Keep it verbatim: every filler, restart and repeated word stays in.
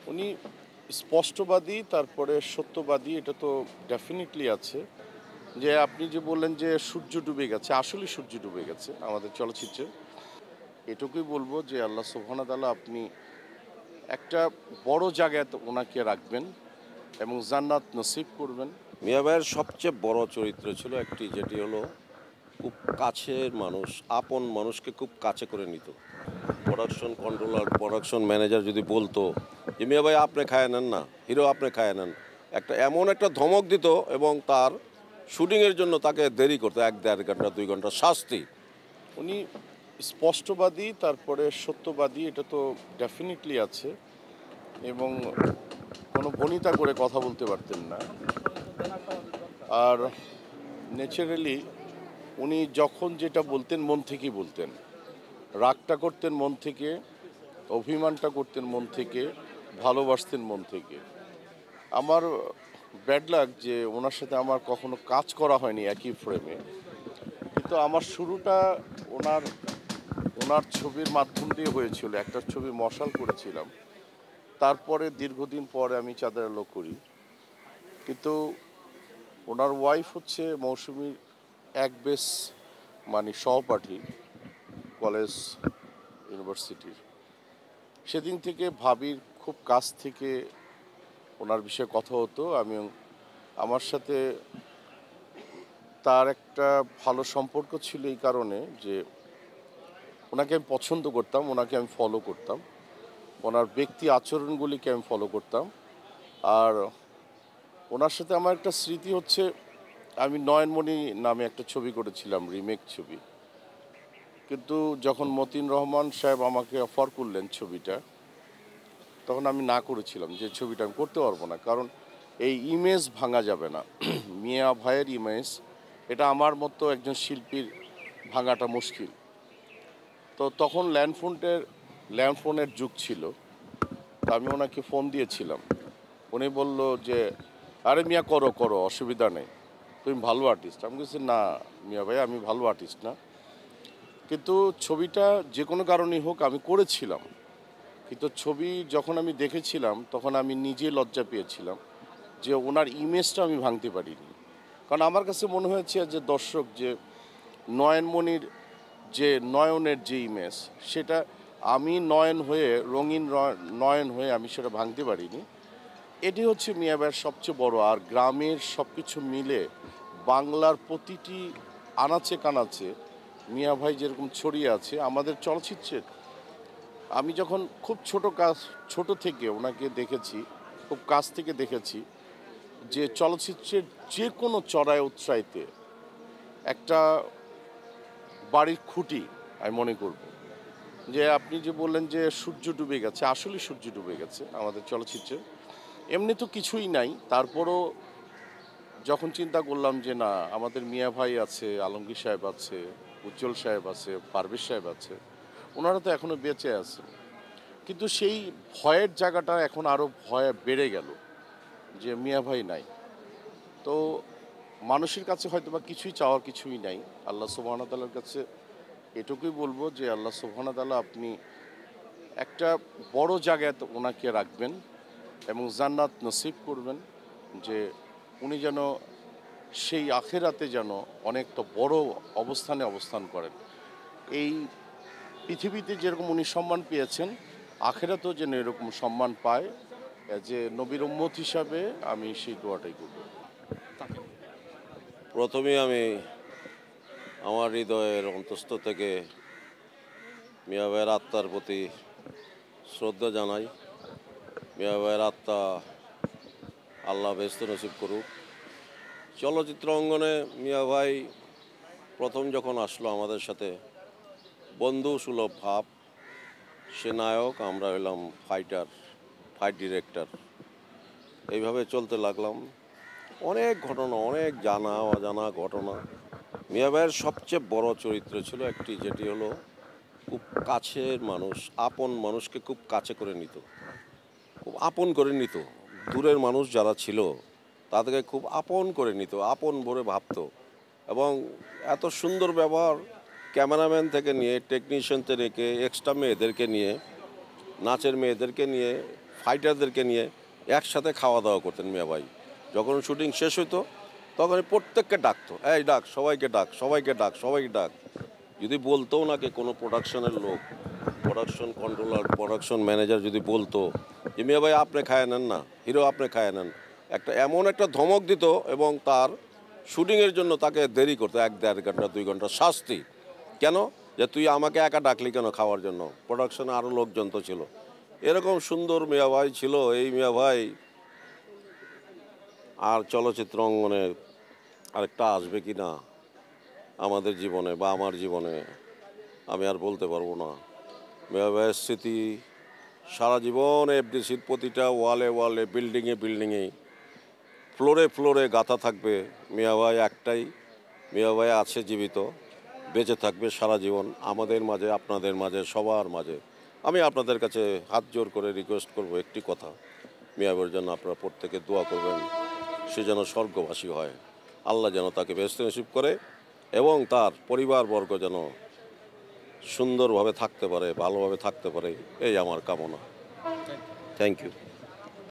উনি স্পষ্টবাদী, তারপরে সত্যবাদী, এটা তো ডেফিনিটলি আছে। যে আপনি যে বললেন যে সূর্য ডুবে গেছে, আসলেই সূর্য ডুবে গেছে আমাদের চলচ্চিত্রে। এটুকুই বলব যে আল্লাহ সুবহানাহু ওয়া তাআলা আপনি একটা বড় জায়গায় তো ওনাকে রাখবেন এবং জান্নাত নসিব করবেন। মিয়া ভাইয়ের সবচেয়ে বড় চরিত্র ছিল একটি, যেটি হলো খুব কাছের মানুষ, আপন মানুষকে খুব কাছে করে নিত। প্রোডাকশন কন্ট্রোলার, প্রোডাকশন ম্যানেজার যদি বলতো যে মিয়া ভাই আপনি খায় নেন না, হিরো আপনি খায় নেন, একটা এমন একটা ধমক দিত এবং তার শুটিংয়ের জন্য তাকে দেরি করতো এক দেড় ঘন্টা দুই ঘন্টা শাস্তি। উনি স্পষ্টবাদী, তারপরে সত্যবাদী, এটা তো ডেফিনিটলি আছে এবং কোনো ভনিতা করে কথা বলতে পারতেন না। আর ন্যাচারালি উনি যখন যেটা বলতেন মন থেকেই বলতেন। রাগটা করতেন মন থেকে, অভিমানটা করতেন মন থেকে, ভালোবাসতেন মন থেকে। আমার ব্যাড লাক যে ওনার সাথে আমার কখনো কাজ করা হয়নি একই ফ্রেমে। কিন্তু আমার শুরুটা ওনার ওনার ছবির মাধ্যম দিয়ে হয়েছিল। একটা ছবি মশাল করেছিলাম। তারপরে দীর্ঘদিন পরে আমি চাঁদের আলো করি। কিন্তু ওনার ওয়াইফ হচ্ছে মৌসুমীর এক বেস মানে সহপাঠী কলেজ ইউনিভার্সিটির। সেদিন থেকে ভাবির খুব কাছ থেকে ওনার বিষয়ে কথা হতো। আমি আমার সাথে তার একটা ভালো সম্পর্ক ছিল এই কারণে যে ওনাকে আমি পছন্দ করতাম, ওনাকে আমি ফলো করতাম, ওনার ব্যক্তি আচরণগুলিকে আমি ফলো করতাম। আর ওনার সাথে আমার একটা স্মৃতি হচ্ছে, আমি নয়নমণি নামে একটা ছবি করেছিলাম, রিমেক ছবি। কিন্তু যখন মতিন রহমান সাহেব আমাকে অফার করলেন ছবিটা, তখন আমি না করেছিলাম যে ছবিটা আমি করতে পারবো না, কারণ এই ইমেজ ভাঙা যাবে না। মিয়া ভাইয়ের ইমেজ, এটা আমার মতো একজন শিল্পীর ভাঙাটা মুশকিল। তো তখন ল্যান্ডফোনের ল্যান্ডফোনের যুগ ছিল। তো আমি ওনাকে ফোন দিয়েছিলাম। উনি বলল যে আরে মিয়া করো করো অসুবিধা নেই, তুমি ভালো আর্টিস্ট। আমি বলছি না মিয়া ভাই, আমি ভালো আর্টিস্ট না, কিন্তু ছবিটা যে কোনো কারণেই হোক আমি করেছিলাম। কিন্তু ছবি যখন আমি দেখেছিলাম তখন আমি নিজে লজ্জা পেয়েছিলাম যে ওনার ইমেজটা আমি ভাঙতে পারিনি। কারণ আমার কাছে মনে হয়েছে যে দর্শক যে নয়নমণির যে নয়নের যে ইমেজ, সেটা আমি নয়ন হয়ে রঙিন নয়ন হয়ে আমি সেটা ভাঙতে পারিনি। এটি হচ্ছে মিয়া ভাইয়ের সবচেয়ে বড়। আর গ্রামের সব কিছু মিলে বাংলার প্রতিটি আনাচে কানাচে মিয়া ভাই যেরকম ছড়িয়ে আছে আমাদের চলচ্চিত্রের। আমি যখন খুব ছোট কাজ ছোট থেকে ওনাকে দেখেছি, খুব কাছ থেকে দেখেছি যে চলচ্চিত্রের যে কোনো চড়াই উৎসাহিতে একটা বাড়ির খুঁটি আমি মনে করব। যে আপনি যে বললেন যে সূর্য ডুবে গেছে, আসলেই সূর্য ডুবে গেছে আমাদের চলচ্চিত্রে। এমনি তো কিছুই নাই, তারপরও যখন চিন্তা করলাম যে না, আমাদের মিয়া ভাই আছে, আলমগীর সাহেব আছে, উজ্জ্বল সাহেব আছে, পারভেজ সাহেব আছে, ওনারা তো এখনও বেঁচে আছে। কিন্তু সেই ভয়ের জায়গাটা এখন আরও ভয় বেড়ে গেল যে মিয়া ভাই নাই। তো মানুষের কাছে হয়তো বা কিছুই চাওয়ার কিছুই নাই। আল্লাহ সুবহানাহু ওয়া তাআলার কাছে এটুকুই বলবো যে আল্লাহ সুবহানাহু ওয়া তাআলা আপনি একটা বড় জায়গায় তো ওনাকে রাখবেন এবং জান্নাত নসিব করবেন, যে উনি যেন সেই আখেরাতে যেন অনেকটা বড় অবস্থানে অবস্থান করেন। এই পৃথিবীতে যেরকম উনি সম্মান পেয়েছেন, আখেরাতেও যেন এরকম সম্মান পায়। যে নবীর উম্মত হিসাবে আমি সেই দোয়াটাই করব। প্রথমেই আমি আমার হৃদয়ের অন্তঃস্থ থেকে মিয়া ভাইয়ের আত্মার প্রতি শ্রদ্ধা জানাই। মিয়া ভাইয়ের আত্মা আল্লাহ বেহেশত নসিব করুক। চলচ্চিত্র অঙ্গনে মিয়া ভাই প্রথম যখন আসলো আমাদের সাথে বন্ধু সুলভ ভাব, সে নায়ক, আমরা হইলাম ফাইটার, ফাইট ডিরেক্টর। এইভাবে চলতে লাগলাম। অনেক ঘটনা, অনেক জানা অজানা ঘটনা। মিয়া ভাইয়ের সবচেয়ে বড় চরিত্র ছিল একটি, যেটি হলো খুব কাছের মানুষ, আপন মানুষকে খুব কাছে করে নিত, খুব আপন করে নিত। দূরের মানুষ যারা ছিল তাদেরকে খুব আপন করে নিত, আপন ভরে ভাবত। এবং এত সুন্দর ব্যবহার, ক্যামেরাম্যান থেকে নিয়ে টেকনিশিয়ান থেকে এক্সট্রা মেয়েদেরকে নিয়ে, নাচের মেয়েদেরকে নিয়ে, ফাইটারদেরকে নিয়ে একসাথে খাওয়া দাওয়া করতেন মিয়া ভাই। যখন শুটিং শেষ হতো তখন প্রত্যেককে ডাকতো, এই ডাক, সবাইকে ডাক, সবাইকে ডাক, সবাইকে ডাক। যদি বলতো ওনাকে কোনো প্রোডাকশনের লোক, প্রোডাকশন কন্ট্রোলার, প্রোডাকশন ম্যানেজার যদি বলতো যে মিয়া ভাই আপনি খায় নেন না, হিরো আপনি খায় নেন, একটা এমন একটা ধমক দিত এবং তার শুটিংয়ের জন্য তাকে দেরি করতো এক দেড় ঘন্টা দুই ঘন্টা শাস্তি। কেন? যে তুই আমাকে একা ডাকলি কেন খাওয়ার জন্য, প্রোডাকশনে আরও লোকজন তো ছিল। এরকম সুন্দর মিয়া ভাই ছিল। এই মিয়া ভাই আর চলচ্চিত্র অঙ্গনে আরেকটা আসবে কি না আমাদের জীবনে বা আমার জীবনে আমি আর বলতে পারবো না। মিয়া ভাইয়ের স্মৃতি সারা জীবন এফডিসির প্রতিটা ওয়ালে ওয়ালে, বিল্ডিংয়ে বিল্ডিংয়ে, ফ্লোরে ফ্লোরে গাঁথা থাকবে। মিয়া ভাই একটাই, মিয়া ভাই আছে জীবিত, বেঁচে থাকবে সারা জীবন আমাদের মাঝে, আপনাদের মাঝে, সবার মাঝে। আমি আপনাদের কাছে হাত জোর করে রিকোয়েস্ট করব একটি কথা, মিয়া ভাইয়ের জন্য আপনারা প্রত্যেকে দোয়া করবেন, সে যেন স্বর্গবাসী হয়, আল্লাহ যেন তাকে বেহেশত নসিব করে এবং তার পরিবারবর্গ যেন সুন্দরভাবে থাকতে পারে, ভালোভাবে থাকতে পারে, এই আমার কামনা। Thank you.